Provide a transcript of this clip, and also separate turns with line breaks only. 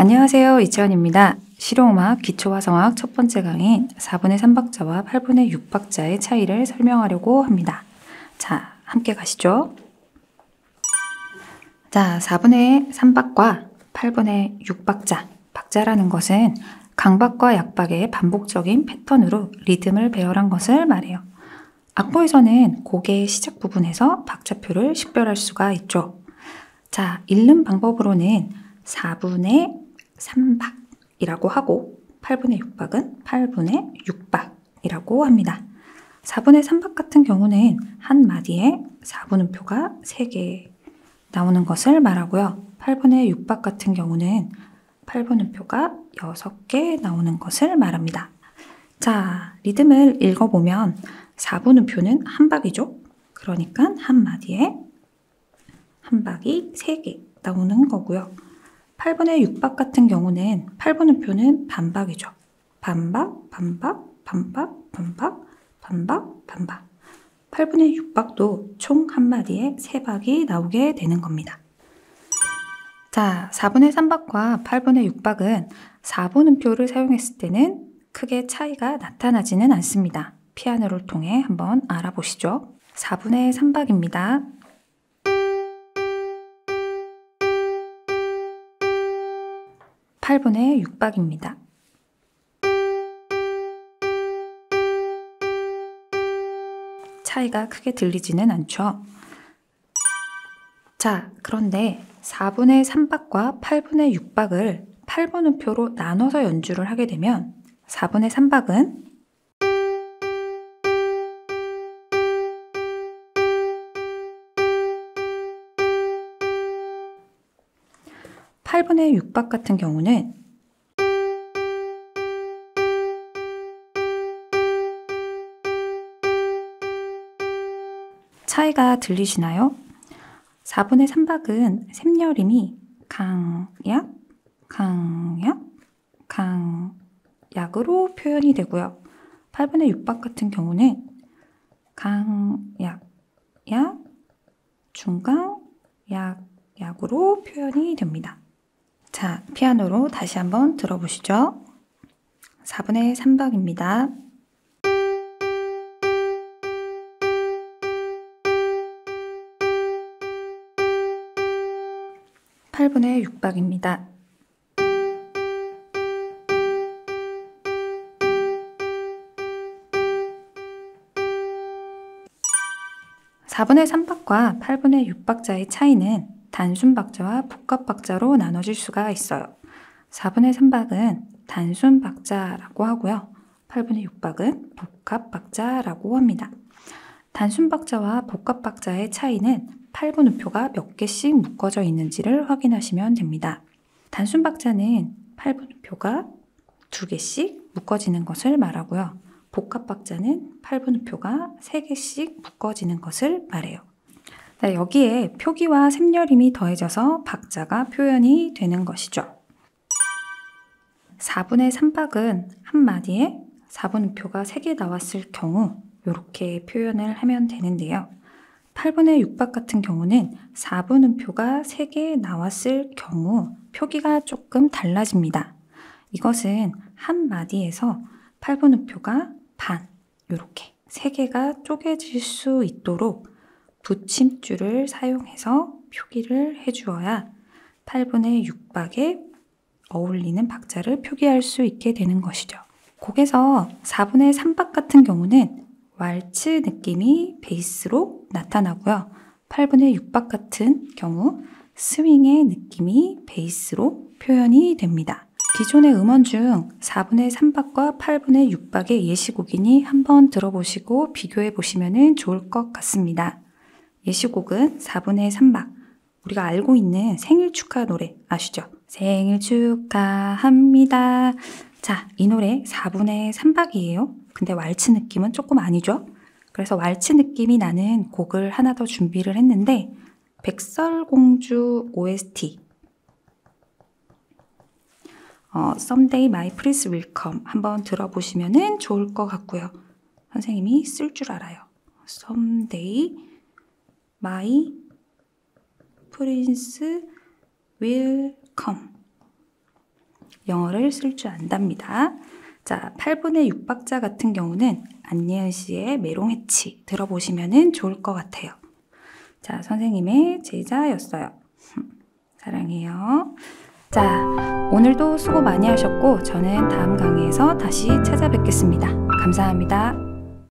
안녕하세요. 이지연입니다. 실용음악, 기초화성악 첫 번째 강의인 4분의 3박자와 8분의 6박자의 차이를 설명하려고 합니다. 자, 함께 가시죠. 자, 4분의 3박과 8분의 6박자. 박자라는 것은 강박과 약박의 반복적인 패턴으로 리듬을 배열한 것을 말해요. 악보에서는 곡의 시작 부분에서 박자표를 식별할 수가 있죠. 자, 읽는 방법으로는 4분의 3박이라고 하고 8분의 6박은 8분의 6박이라고 합니다. 4분의 3박 같은 경우는 한 마디에 4분음표가 3개 나오는 것을 말하고요. 8분의 6박 같은 경우는 8분음표가 6개 나오는 것을 말합니다. 자, 리듬을 읽어보면 4분음표는 한 박이죠. 그러니까 한 마디에 한 박이 3개 나오는 거고요. 8분의 6박 같은 경우는 8분음표는 반박이죠. 반박, 반박, 반박, 반박, 반박, 반박. 8분의 6박도 총 한 마디에 3박이 나오게 되는 겁니다. 자, 4분의 3박과 8분의 6박은 4분음표를 사용했을 때는 크게 차이가 나타나지는 않습니다. 피아노를 통해 한번 알아보시죠. 4분의 3박입니다. (8분의 6박입니다) 차이가 크게 들리지는 않죠. 자, 그런데 4분의 3박과 8분의 6박을 8분음표로 나눠서 연주를 하게 되면 4분의 3박은 8분의 6박 같은 경우는 차이가 들리시나요? 4분의 3박은 샘여림이 강약, 강약, 강약으로 표현이 되고요. 8분의 6박 같은 경우는 강약, 약, 중강, 약, 약으로 표현이 됩니다. 자, 피아노로 다시 한번 들어보시죠. 4분의 3박입니다. (8분의 6박입니다) 4분의 3박과 8분의 6박자의 차이는 단순 박자와 복합 박자로 나눠질 수가 있어요. 4분의 3박은 단순 박자라고 하고요. 8분의 6박은 복합 박자라고 합니다. 단순 박자와 복합 박자의 차이는 8분음표가 몇 개씩 묶어져 있는지를 확인하시면 됩니다. 단순 박자는 8분음표가 2개씩 묶어지는 것을 말하고요. 복합 박자는 8분음표가 3개씩 묶어지는 것을 말해요. 네, 여기에 표기와 샘여림이 더해져서 박자가 표현이 되는 것이죠. 4분의 3박은 한 마디에 4분음표가 3개 나왔을 경우 이렇게 표현을 하면 되는데요. 8분의 6박 같은 경우는 4분음표가 3개 나왔을 경우 표기가 조금 달라집니다. 이것은 한 마디에서 8분음표가 반, 이렇게 3개가 쪼개질 수 있도록 붙임줄을 사용해서 표기를 해주어야 8분의 6박에 어울리는 박자를 표기할 수 있게 되는 것이죠. 곡에서 4분의 3박 같은 경우는 왈츠 느낌이 베이스로 나타나고요. 8분의 6박 같은 경우 스윙의 느낌이 베이스로 표현이 됩니다. 기존의 음원 중 4분의 3박과 8분의 6박의 예시곡이니 한번 들어보시고 비교해 보시면 좋을 것 같습니다. 예시곡은 4분의 3박, 우리가 알고 있는 생일 축하 노래 아시죠? 생일 축하합니다. 자, 이 노래 4분의 3박이에요. 근데 왈츠 느낌은 조금 아니죠? 그래서 왈츠 느낌이 나는 곡을 하나 더 준비를 했는데 백설공주 OST Someday My Prince Will Come 한번 들어보시면 좋을 것 같고요. 선생님이 쓸 줄 알아요. Someday My Prince Will Come 영어를 쓸 줄 안답니다. 자, 8분의 6박자 같은 경우는 안예은 씨의 메롱해치 들어보시면 좋을 것 같아요. 자, 선생님의 제자였어요. 사랑해요. 자, 오늘도 수고 많이 하셨고 저는 다음 강의에서 다시 찾아뵙겠습니다. 감사합니다.